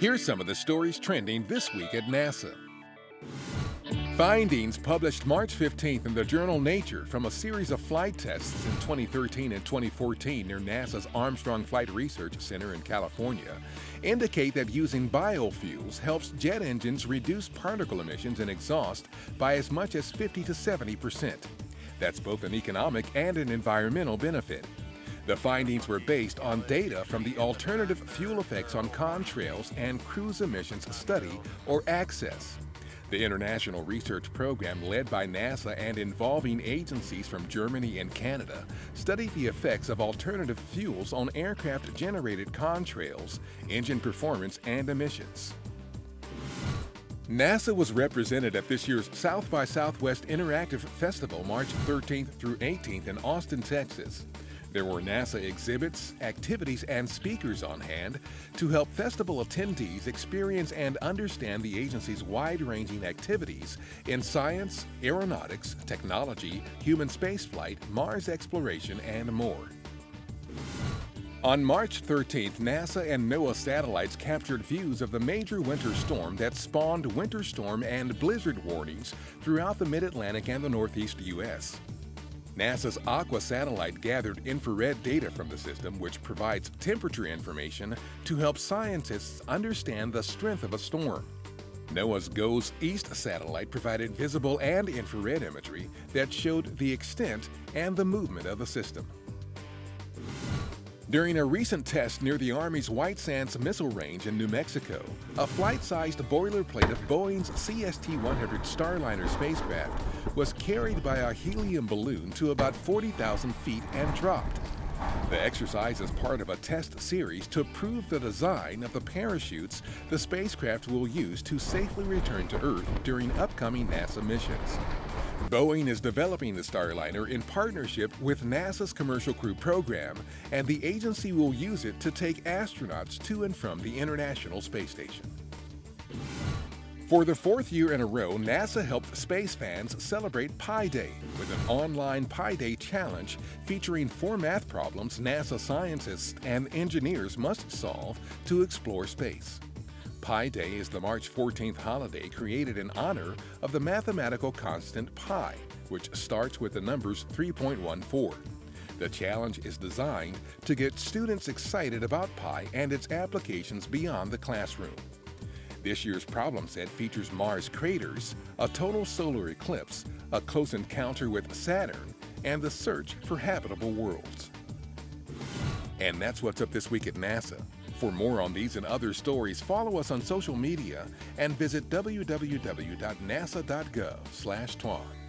Here's some of the stories trending this week at NASA. Findings published March 15th in the journal Nature from a series of flight tests in 2013 and 2014 near NASA's Armstrong Flight Research Center in California indicate that using biofuels helps jet engines reduce particle emissions and exhaust by as much as 50 to 70%. That's both an economic and an environmental benefit. The findings were based on data from the Alternative Fuel Effects on Contrails and Cruise Emissions Study, or ACCESS. The international research program led by NASA and involving agencies from Germany and Canada studied the effects of alternative fuels on aircraft-generated contrails, engine performance, and emissions. NASA was represented at this year's South by Southwest Interactive Festival March 13th through 18th in Austin, Texas. There were NASA exhibits, activities, and speakers on hand to help festival attendees experience and understand the agency's wide-ranging activities in science, aeronautics, technology, human spaceflight, Mars exploration, and more. On March 13th, NASA and NOAA satellites captured views of the major winter storm that spawned winter storm and blizzard warnings throughout the Mid-Atlantic and the Northeast U.S. NASA's Aqua satellite gathered infrared data from the system, which provides temperature information to help scientists understand the strength of a storm. NOAA's GOES East satellite provided visible and infrared imagery that showed the extent and the movement of the system. During a recent test near the Army's White Sands Missile Range in New Mexico, a flight-sized boilerplate of Boeing's CST-100 Starliner spacecraft was carried by a helium balloon to about 40,000 feet and dropped. The exercise is part of a test series to prove the design of the parachutes the spacecraft will use to safely return to Earth during upcoming NASA missions. Boeing is developing the Starliner in partnership with NASA's Commercial Crew program, and the agency will use it to take astronauts to and from the International Space Station. For the fourth year in a row, NASA helped space fans celebrate Pi Day with an online Pi Day challenge featuring 4 math problems NASA scientists and engineers must solve to explore space. Pi Day is the March 14th holiday created in honor of the mathematical constant pi, which starts with the numbers 3.14. The challenge is designed to get students excited about pi and its applications beyond the classroom. This year's problem set features Mars craters, a total solar eclipse, a close encounter with Saturn, and the search for habitable worlds. And that's what's up this week at NASA. For more on these and other stories, follow us on social media and visit www.nasa.gov/twan.